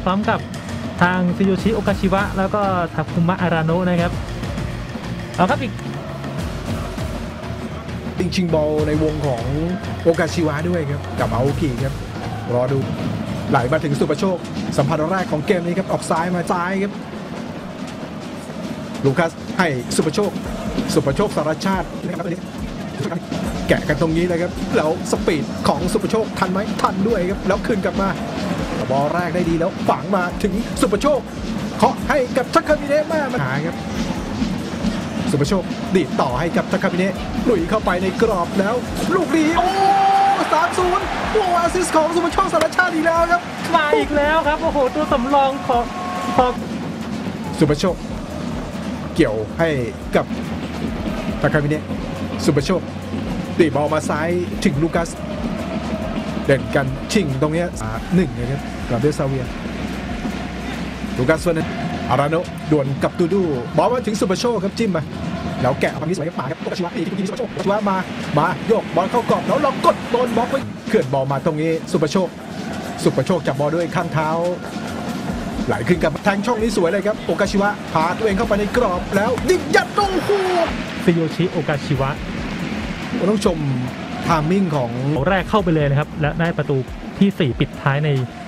พร้อมกับทางซิโยชิโอกาชิวะแล้วก็ทาคุมะอาราโนะนะครับเอาครับอีกชิงบอลในวงของโอกาชิวะด้วยครับกับอาโอกิครับรอดูไหลมาถึงสุปโชคสัมผัสแรกของเกมนี้ครับออกซ้ายมาซ้ายครับลูคัสให้สุปโชคสารชาติแกะกันตรงนี้เลยครับแล้วสปีดของสุปโชคทันไหมทันด้วยครับแล้วคืนกลับมาบอลแรกได้ดีแล้วฝังมาถึงสุปโชคเคาะให้กับทักคามิเนะมาหาครับสุปโชคดีดต่อให้กับทักคามิเนะลุยเข้าไปในกรอบแล้วลูกนี้โอ้3-0โอ้อาซิสของสุปโชคสารชาติอีกแล้วครับมาอีกแล้วครับโอ้โหตัวสำรองของสุปโชคเกี่ยวให้กับทักคามิเนะสุปโชคตีบอลมาซ้ายถึงลูคัสเด่นกันชิงตรงนี้1นะครับกับเดซาเวียลูคัสเฟอร์นันอาราโนะดวลกับตูดูบอลมาถึงสุปโชคครับจิ้มมาแล้วแกะฝั่งนี้สวยครับมาครับโอกาชิวะอีกทีสุปโชคมาโยกบอลเข้ากรอบแล้วลองกดโดนบล็อกไว้เขื่อนบอลมาตรงนี้สุปโชคจับบอลด้วยข้างเท้าไหลขึ้นกับแทงช่องนี้สวยเลยครับโอกาชิวะพาตัวเองเข้าไปในกรอบแล้วดิยัดโอ้โหซิโยชิโอกาชิวะต้องชมทามมิ่งของแรกเข้าไปเลยนะครับและได้ประตูที่4ปิดท้ายใน